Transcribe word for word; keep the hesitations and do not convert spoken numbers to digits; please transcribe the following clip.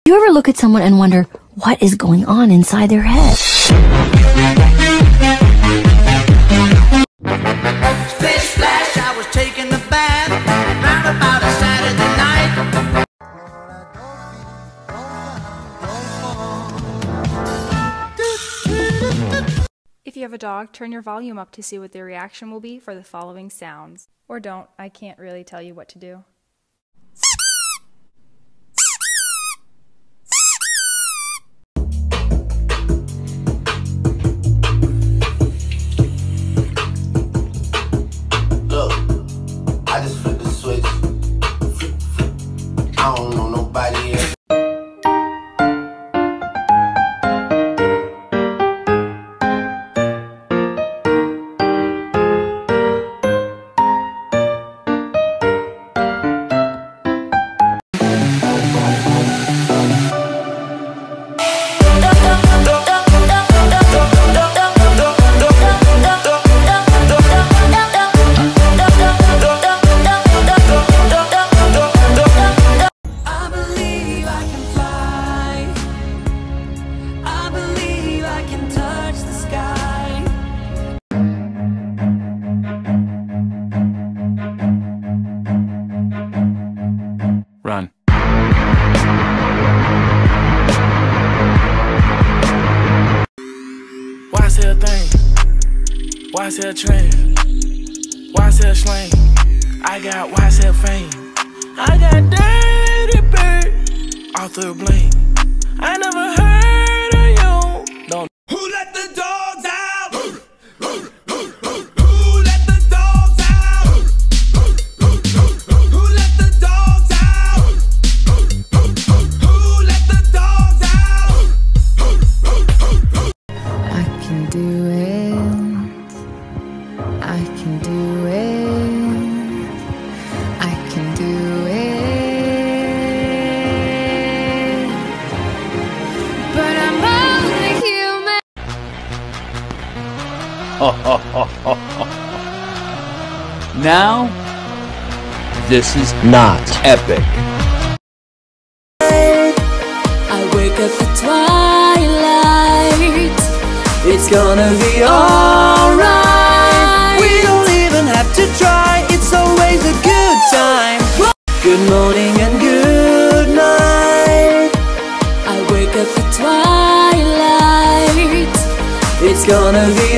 You ever look at someone and wonder what is going on inside their head? Splish splash, I was taking a bath round about a Saturday night. If you have a dog, turn your volume up to see what their reaction will be for the following sounds. Or don't, I can't really tell you what to do. Look, I just flipped the switch. I don't know nobody else. Run. Why sell thing? Why sell trend? Why sell slang? I got why sell fame? I got dirty bird, Arthur Blank. I never heard of you. Don't. Who let the dogs out? Who let the dogs out? Who let the dogs out? Who let the dogs out? I can do it. I can do it. I can do it. But I'm only human. Now, this is not epic. I wake up at twilight. It's gonna be alright. We don't even have to try, it's always a good time. Good morning and good night. I wake up at twilight. It's gonna be